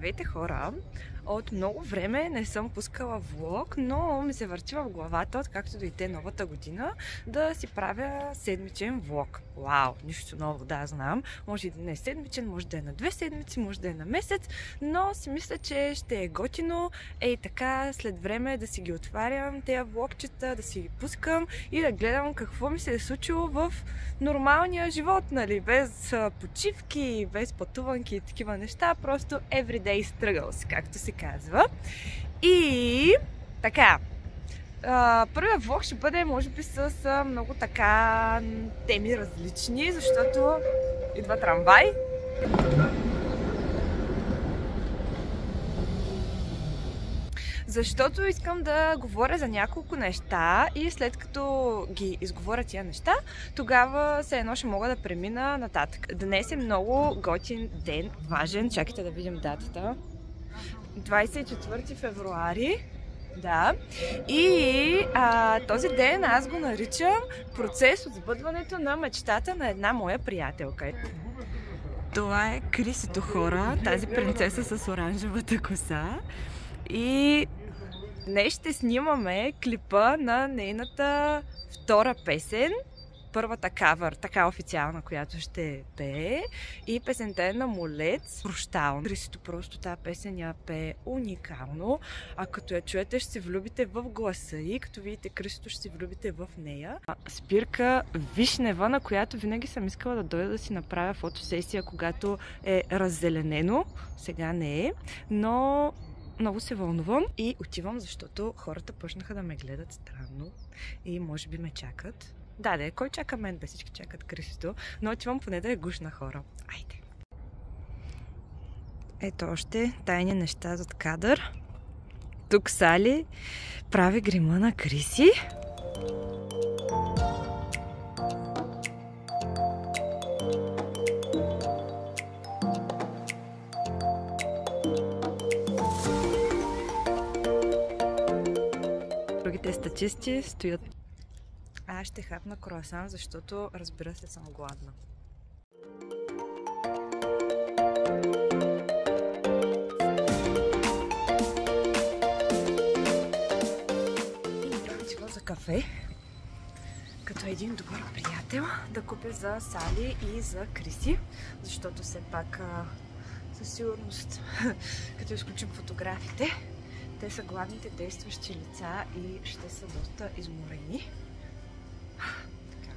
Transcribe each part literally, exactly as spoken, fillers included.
Здравейте, хора! От много време не съм пускала влог, но ми се върти в главата, откакто дойде новата година, да си правя седмичен влог. Вау! Нищо ново, да, знам. Може и да не е седмичен, може да е на две седмици, може да е на месец, но си мисля, че ще е готино. Ей така, след време да си ги отварям тези влогчета, да си ги пускам и да гледам какво ми се е случило в нормалния живот, нали? Без почивки, без пътуванки и такива неща, просто everyday struggles, както се казва. И така, първият влог ще бъде, може би, с много така теми различни, защото идва трамвай. Защото искам да говоря за няколко неща и след като ги изговоря тия неща, тогава все едно ще мога да премина нататък. Днес е много готин ден, важен. Чакайте да видим датата. двадесет и четвърти февруари. Да. И а, този ден аз го наричам процес от сбъдването на мечтата на една моя приятелка. Това е Крисито, хора, тази принцеса с оранжевата коса. И днес ще снимаме клипа на нейната втора песен. Първата кавър, така официална, която ще пее. И песента е на Молец, Прощавам. Крисито просто тази песен я пее уникално. А като я чуете, ще се влюбите в гласа и като видите Крисито, ще се влюбите в нея. Спирка Вишнева, на която винаги съм искала да дойда да си направя фотосесия, когато е раззеленено. Сега не е, но много се вълнувам и отивам, защото хората почнаха да ме гледат странно и може би ме чакат. Да, да, кой чака мен? Бе, всички чакат Крисито, но отивам поне да е гушна, хора. Айде! Ето още тайни неща зад кадър. Тук Сали прави грима на Криси. Другите статисти стоят. Аз ще хапна круасан, защото, разбира се, съм гладна. Отивам за кафе, като един добър приятел, да купя за Сали и за Криси, защото все пак със сигурност, като изключим фотографите, те са главните действащи лица и ще са доста изморени. Така.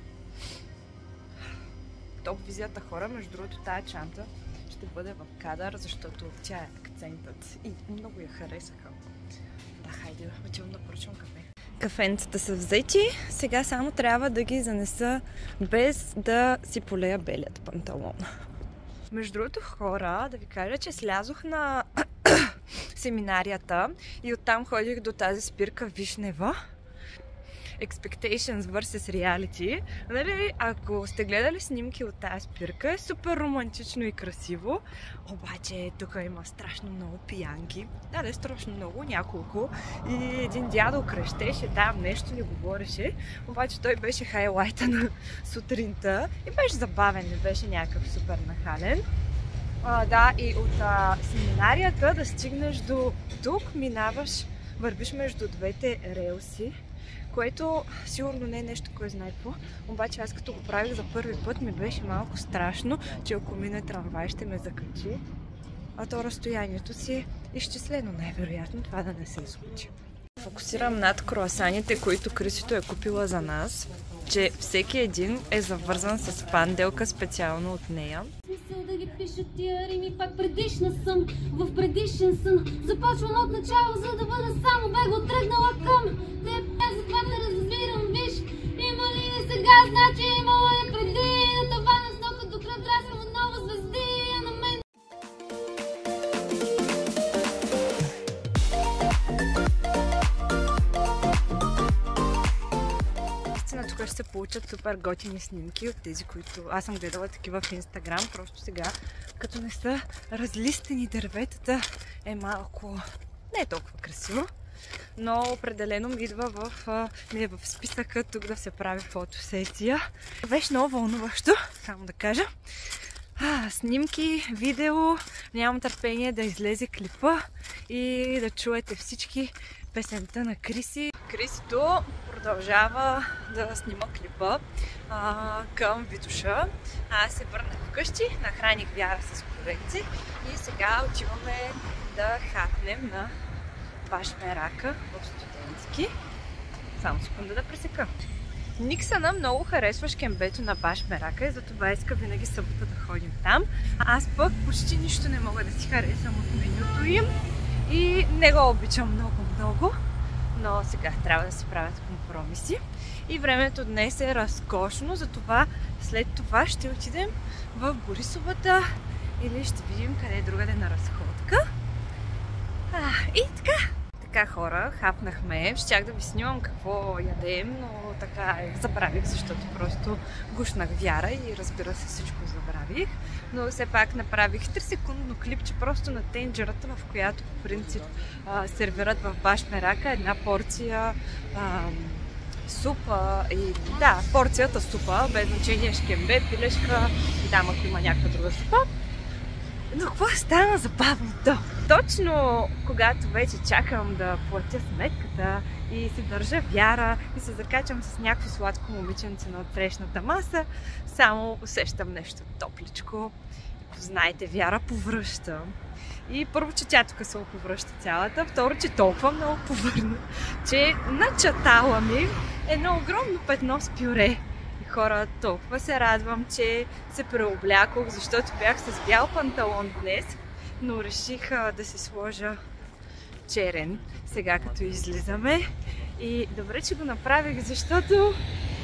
Топ визията, хора, между другото, тая чанта ще бъде в кадър, защото тя е акцентът и много я харесаха. Да, хайде, отивам да поръчам кафе. Кафенцата са взети, сега само трябва да ги занеса без да си полея белият панталон. Между другото, хора, да ви кажа, че слязох на семинарията и оттам ходих до тази Спирка Вишнева. Expectations versus reality. Нали, ако сте гледали снимки от тази Спирка, е супер романтично и красиво. Обаче тук има страшно много пиянки. Да, да, страшно много, няколко. И един дядо крещеше, там нещо ни говореше. Обаче той беше хайлайта на сутринта и беше забавен, не беше някакъв супер нахален. А, да, и от а, семинарията да стигнеш до тук, минаваш, вървиш между двете релси, което сигурно не е нещо, кой знае какво. Обаче аз като го правих за първи път, ми беше малко страшно, че ако мине трамвай ще ме закачи. А то разстоянието си е изчислено, най-вероятно това да не се случи. Фокусирам над круасаните, които Крисито е купила за нас, че всеки един е завързан с панделка специално от нея. Смисъл да ги пиша тия рими, пак предишна съм, в предишен сън. Започвам от начало, за да бъда само бего тръгнала към теб. Аз затова те разбирам, виж, има ли е сега, значи имало е преди. На тавана с нока до кръв драскам отново звезди, а на мен. Тук ще се получат супер готини снимки от тези, които аз съм гледала такива в Инстаграм. Просто сега, като не са разлистени дърветата, е малко не е толкова красиво. Но определено ми идва в, ми е в списъка тук да се прави фотосесия. Беше много вълнуващо, само да кажа. А, снимки, видео, нямам търпение да излезе клипа и да чуете всички песента на Криси. Крисито продължава да снима клипа а, към Витоша. Аз се върнах вкъщи, нахраних Вяра с корекции и сега отиваме да хапнем на Баш Мерака в Студентски. Само секунда да пресека. Никсана много харесва шкембето на Баш Мерака и затова иска винаги събота да ходим там. Аз пък почти нищо не мога да си харесам от менюто им и не го обичам много-много, но сега трябва да се правят компромиси. И времето днес е разкошно, затова след това ще отидем в Борисовата или ще видим къде е другаде на разходка. А, и така! Така, хора, хапнахме. Щях да ви снимам какво ядем, но така забравих, защото просто гушнах Вяра и разбира се всичко забравих. Но все пак направих три секундно клипче просто на тенджерата, в която по принцип а, сервират в Баш Мерака една порция а, супа и да, порцията супа, без значение шкембе, пилешка и там ако има някаква друга супа. Но какво стана забавното? Точно когато вече чакам да платя сметката и се държа Вяра и се закачам с някакво сладко момиченце на отсрещната маса, само усещам нещо топличко. И знаете, Вяра повръща. И първо, че тя тук се оповръща цялата, второ, че толкова много повърна, че на чатала ми едно огромно петно с пюре. Хора, толкова се радвам, че се преоблякох, защото бях с бял панталон днес, но реших а, да се сложа черен сега като излизаме. И добре, че го направих, защото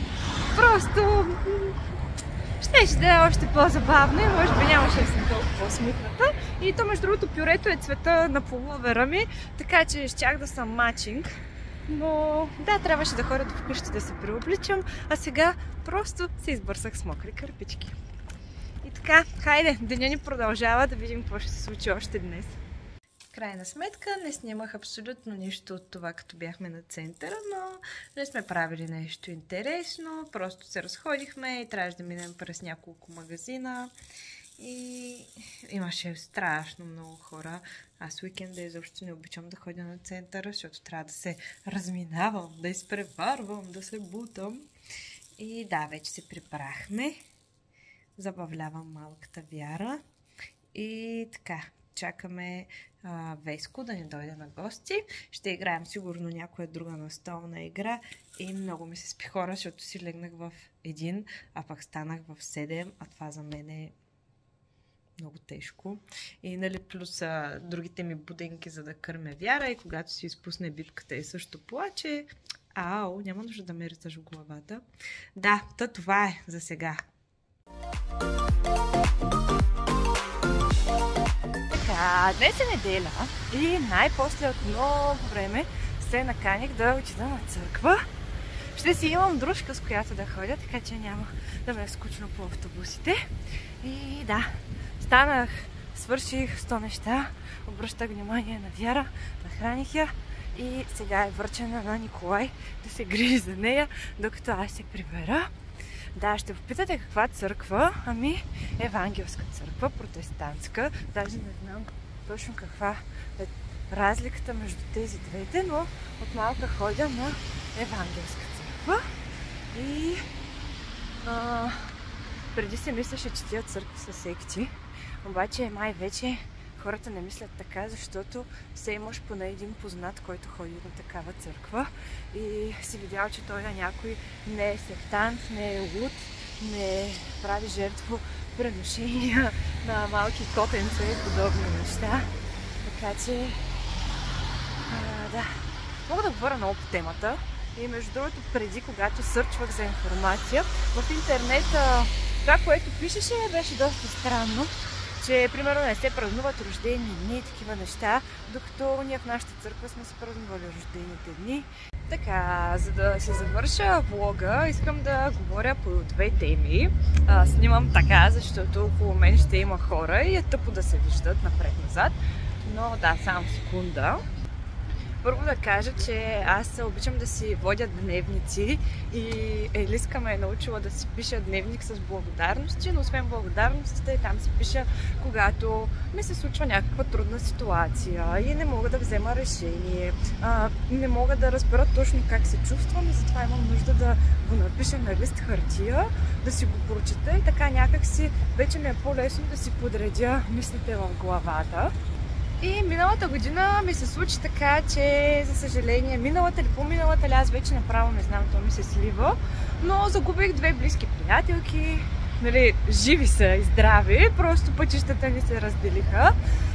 просто щеше да е още по-забавно и може би нямаше да съм толкова по-смутната. И то, между другото, пюрето е цвета на пуловера ми, така че щях да съм матчинг. Но да, трябваше да ходя до вкъщи да се преобличам, а сега просто се избърсах с мокри кърпички. И така, хайде, деня ни продължава, да видим какво ще се случи още днес. Крайна сметка не снимах абсолютно нищо от това, като бяхме на центъра, но не сме правили нещо интересно, просто се разходихме и трябваше да минем през няколко магазина. И имаше страшно много хора. Аз уикенда изобщо не обичам да ходя на центъра, защото трябва да се разминавам, да изпреварвам, да се бутам. И да, вече се прибрахме. Забавлявам малката Вяра. И така, чакаме а, Веско да ни дойде на гости. Ще играем сигурно някоя друга настолна игра. И много ми се спи, хора, защото си легнах в един, а пък станах в седем, а това за мен е много тежко. И нали, плюс а, другите ми буденки, за да кърмя Вяра, и когато си изпусне бибката и също плаче. Ау, няма нужда да ме риташ в главата. Да, та това е за сега. Така, днес е неделя и най-после от много време се наканих да отида на църква. Ще си имам дружка, с която да ходя, така че няма да ме е скучно по автобусите. И да, станах, свърших сто неща, обръщах внимание на Вяра, нахраних я и сега е връчена на Николай да се грижи за нея, докато аз се прибера. Да, ще попитате каква църква? Ами, евангелска църква, протестантска. Даже не знам точно каква е разликата между тези двете, но от малка ходя на евангелска църква. И а, преди се мислеше, че тия църкви са секти, обаче май вече хората не мислят така, защото все имаш поне един познат, който ходи на такава църква и си видял, че той на някой не е сектант, не е луд, не прави жертво преношения на малки котенца и подобни неща. Така че, а, да, мога да говоря много по темата. И между другото, преди, когато сърчвах за информация, в интернет това, което пишеше, беше доста странно, че примерно не се празнуват рождени дни и такива неща, докато ние в нашата църква сме се празнували рождените дни. Така, за да се завърша влога, искам да говоря по две теми. А, снимам така, защото около мен ще има хора и е тъпо да се виждат напред-назад. Но да, само секунда. първо да кажа, че аз обичам да си водя дневници и Елиска ме е научила да си пиша дневник с благодарности, но освен благодарностите там си пиша, когато ми се случва някаква трудна ситуация и не мога да взема решение, а, не мога да разбера точно как се чувствам и затова имам нужда да го напиша на лист хартия, да си го прочета и така някак си вече ми е по-лесно да си подредя мислите в главата. И миналата година ми се случи така, че за съжаление, миналата или по-миналата, аз вече направо не знам, то ми се слива, но загубих две близки приятелки, нали, живи са и здрави, просто пътищата ни се разделиха.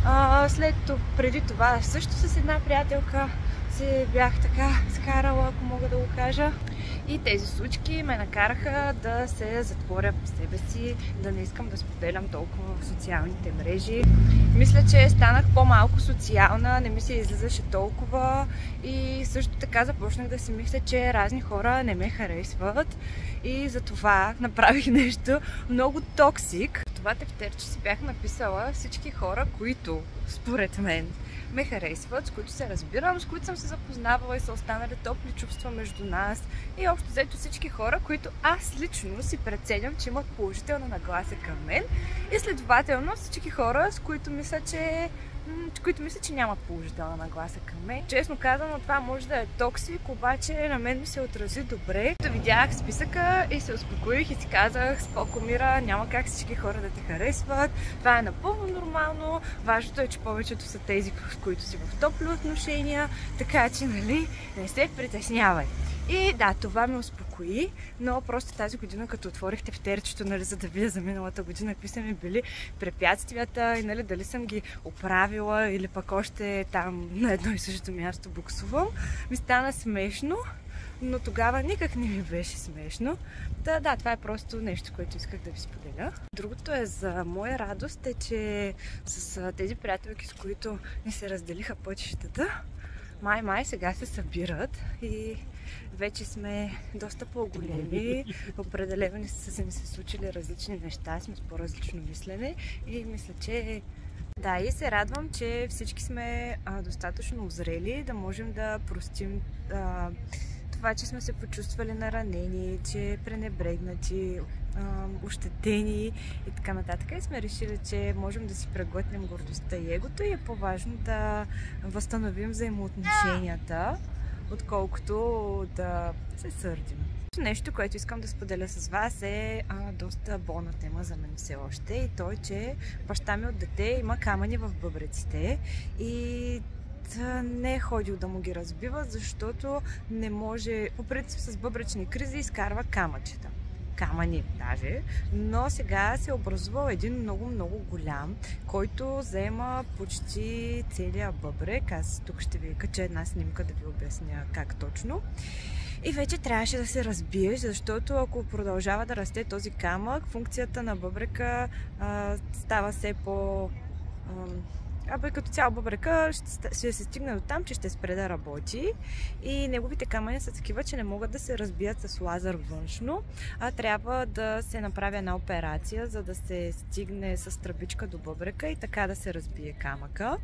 А, след това, преди това също с една приятелка се бях така скарала, ако мога да го кажа. И тези случки ме накараха да се затворя по себе си, да не искам да споделям толкова в социалните мрежи. Мисля, че станах по-малко социална, не ми се излизаше толкова и също така започнах да си мисля, че разни хора не ме харесват и затова направих нещо много токсик. В това тефтерче си бях написала всички хора, които според мен ме харесват, с които се разбирам, с които съм се запознавала и са останали топли чувства между нас и общо взето всички хора, които аз лично си преценям, че имат положителна нагласа към мен и следователно всички хора, с които мисля, че които мисля, че нямат положителна нагласа към мен. Честно казано, това може да е токсик, обаче на мен ми се отрази добре. Да видях списъка и се успокоих и си казах, споко Мира, няма как всички хора да те харесват. Това е напълно нормално. Важното е, че повечето са тези, с които си в топли отношения, така че, нали, не се притеснявай. И да, това ме успокои, но просто тази година, като отворих тефтерчето, нали, за да видя за миналата година какви са ми били препятствията и нали, дали съм ги оправила или пък още там на едно и същото място буксувам, ми стана смешно, но тогава никак не ми беше смешно. Да, да, това е просто нещо, което исках да ви споделя. Другото е за моя радост е, че с тези приятелки, с които ни се разделиха пътищата, май-май сега се събират и вече сме доста по-големи. Определено са ми се случили различни неща, сме с по-различно мислене и мисля, че да, и се радвам, че всички сме а, достатъчно озрели да можем да простим а, това, че сме се почувствали наранени, че пренебрегнати, ощетени и така нататък. И сме решили, че можем да си преглътнем гордостта и егото и е по-важно да възстановим взаимоотношенията, отколкото да се сърдим. Нещо, което искам да споделя с вас е а, доста болна тема за мен все още и то е, че баща ми от дете има камъни в бъбреците и не е ходил да му ги разбива, защото не може, по принцип с бъбречни кризи изкарва камъчета. Камъни даже, но сега се е образувал един много-много голям, който заема почти целия бъбрек. Аз тук ще ви кача една снимка да ви обясня как точно. И вече трябваше да се разбиеш, защото ако продължава да расте този камък, функцията на бъбрека а, става все по... А, Абе, като цяло бъбрека ще, ще се стигне до там, че ще спре да работи и неговите камъни са такива, че не могат да се разбият с лазер външно, а трябва да се направи една операция, за да се стигне с тръбичка до бъбрека и така да се разбие камъка.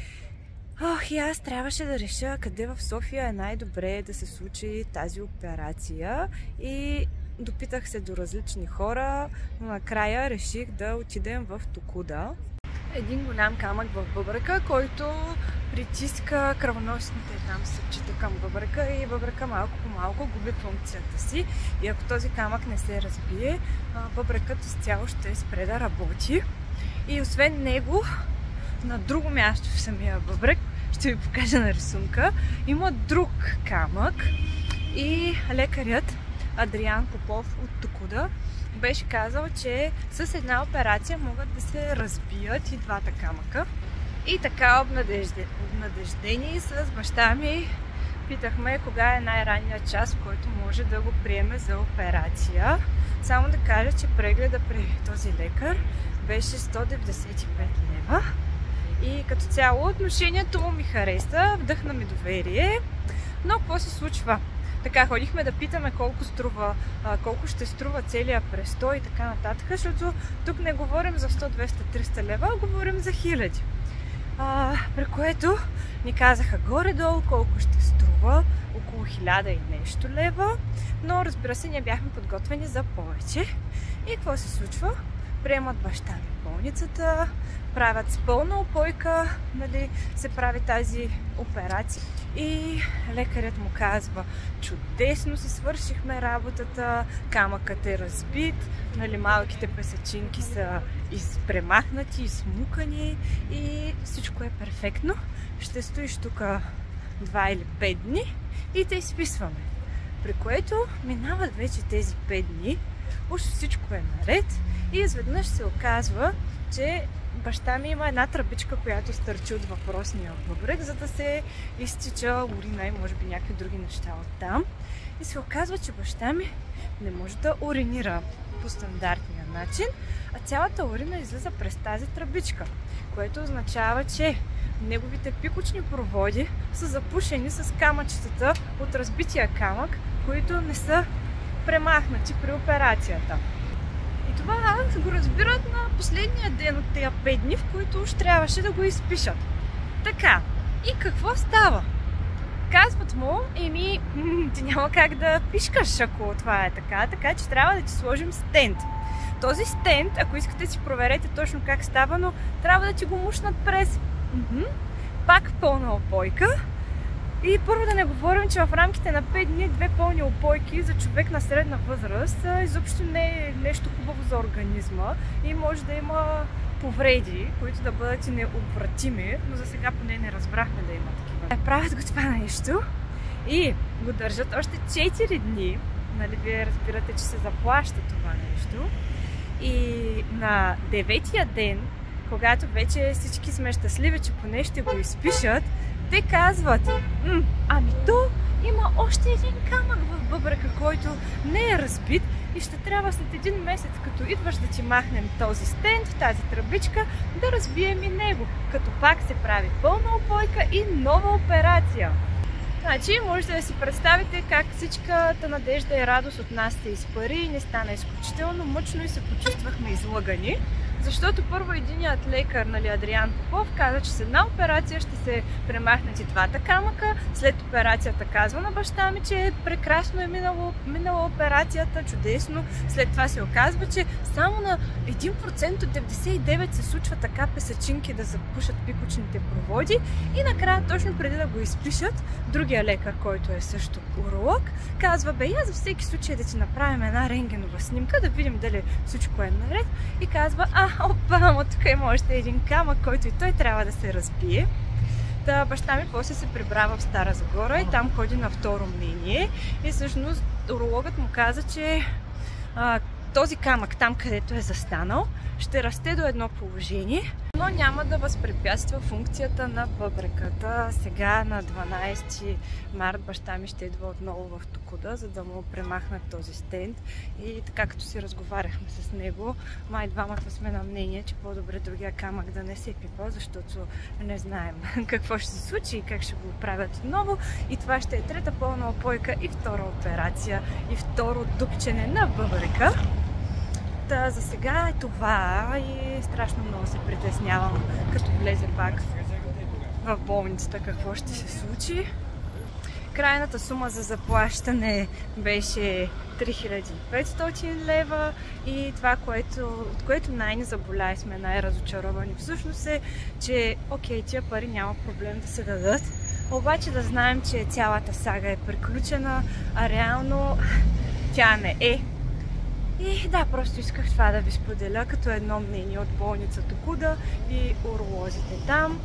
Ох, и аз трябваше да реша къде в София е най-добре да се случи тази операция и допитах се до различни хора, но накрая реших да отидем в Токуда. Един голям камък в бъбрека, който притиска кръвоносните там съдчета към бъбрека и бъбрека малко по малко губи функцията си и ако този камък не се разбие, бъбрекът изцяло ще спре да работи. И освен него, на друго място в самия бъбрек, ще ви покажа на рисунка, има друг камък и лекарят Адриан Попов от Токуда беше казал, че с една операция могат да се разбият и двата камъка. И така обнадеждени с баща ми питахме кога е най-ранният час, в който може да го приеме за операция. Само да кажа, че прегледа при този лекар беше сто деветдесет и пет лева. И като цяло отношението му ми хареса, вдъхна ми доверие. Но какво се случва? Така, ходихме да питаме колко струва, колко ще струва целият престой и така нататък, защото тук не говорим за сто, двеста, триста лева, а говорим за хиляди. А, при което ни казаха горе-долу колко ще струва, около хиляда и нещо лева, но разбира се, ние бяхме подготвени за повече. И какво се случва? Приемат баща ми в болницата, правят с пълна опойка, нали, се прави тази операция. И лекарят му казва: чудесно си свършихме работата, камъкът е разбит, нали, малките песачинки са изпремахнати, измукани и всичко е перфектно. Ще стоиш тук два или пет дни и те изписваме. При което минават вече тези пет дни, уж всичко е наред и изведнъж се оказва, че баща ми има една тръбичка, която стърчи от въпросния бъбрек, за да се изтича урина и може би някакви други неща оттам. И се оказва, че баща ми не може да уринира по стандартния начин, а цялата урина излиза през тази тръбичка, което означава, че неговите пикочни проводи са запушени с камъчетата от разбития камък, които не са премахнати при операцията. И това го разбират на последния ден от тези пет дни, в които уж трябваше да го изпишат. Така, и какво става? Казват му: еми, ти няма как да пишкаш, ако това е така, така че трябва да ти сложим стент. Този стент, ако искате си проверете точно как става, но трябва да ти го мушнат през Мхм. пак пълна опойка. И първо да не говорим, че в рамките на пет дни две пълни опойки за човек на средна възраст изобщо не е нещо хубаво за организма и може да има повреди, които да бъдат и необратими, но за сега поне не разбрахме да има такива. Правят го това нещо и го държат още четири дни. Нали, вие разбирате, че се заплаща това нещо. И на деветия ден, когато вече всички сме щастливи, че поне ще го изпишат, те казват: М, ами то има още един камък в бъбрека, който не е разбит и ще трябва след един месец, като идваш да ти махнем този стент, тази тръбичка, да разбием и него, като пак се прави пълна опойка и нова операция. Значи, можете да си представите как всичката надежда и радост от нас се изпари и не стана изключително мъчно и се почувствахме излъгани. Защото първо единият лекар, нали, Адриан Попов, каза, че с една операция ще се премахнат и двата камъка. След операцията казва на баща ми, че прекрасно е минало, минала операцията, чудесно. След това се оказва, че само на един процент от деветдесет и девет се случва така песачинки да запушат пикочните проводи. И накрая, точно преди да го изпишат, другия лекар, който е също уролог, казва: бе, я за всеки случай да ти направим една рентгенова снимка, да видим дали всичко е наред. И казва: а, опа, ама тук има още един камък, който и той трябва да се разбие. Та баща ми после се прибра в Стара Загора и там ходи на второ мнение. И всъщност урологът му каза, че а, този камък там, където е застанал, ще расте до едно положение, но няма да възпрепятства функцията на бъбреката. Сега на дванайсети март баща ми ще идва отново в Токуда, за да му премахнат този стент. И така, като си разговаряхме с него, май двамата сме на мнение, че по-добре другия камък да не се пипа, защото не знаем какво ще се случи и как ще го правят отново. И това ще е трета пълна опойка и втора операция и второ дупчене на бъбрека. Та, за сега е това и страшно много се притеснявам, като влезе пак в болницата, какво ще се случи. Крайната сума за заплащане беше три хиляди и петстотин лева и това, което, от което най-ни заболя и сме най-разочаровани всъщност е, че окей, тия пари няма проблем да се дадат, обаче да знаем, че цялата сага е приключена, а реално тя не е. И да, просто исках това да ви споделя като едно мнение от болница Токуда и уролозите там.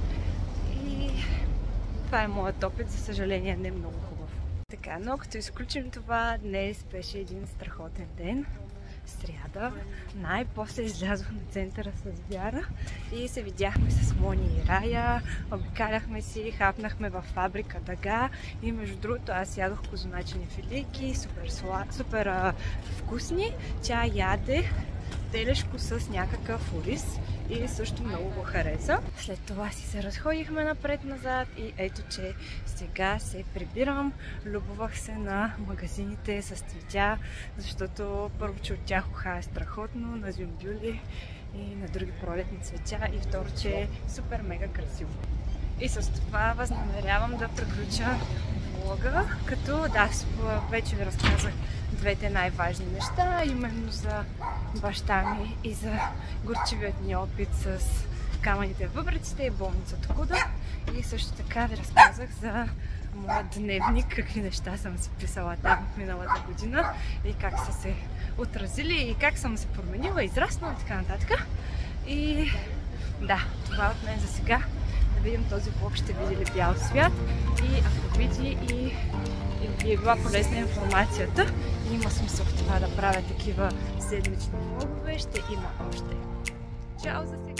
И това е моят опит, за съжаление не е много хубав. Така, но като изключим това, днес беше един страхотен ден. Сряда. Най-после излязох на центъра с Вяра и се видяхме с Мони и Рая, обикаляхме си, хапнахме във фабрика Дага и между другото аз ядох козуначени филийки, супер, сла... супер а, вкусни. Тя яде телешко с някакъв ориз и също много го хареса. След това си се разходихме напред-назад и ето, че сега се прибирам. Любовах се на магазините с цветя, защото първо, че от тях уха е страхотно, на зюмбюли и на други пролетни цветя, и второ, че е супер мега красиво. И с това възнамерявам да приключа влога, като да, вече ви разказах двете най-важни неща, именно за баща ми и за горчивият ни опит с камъните в бъбреците и болницата Куда. И също така ви разказах за моят дневник, какви неща съм си писала там миналата година и как са се отразили и как съм се променила, израснала и така нататък. И да, това от мен за сега. Да видим този влог ще види ли бял свят и ако види и ви е била полезна информацията и има смисъл в това да правя такива седмични влогове, ще има още. Чао за сега!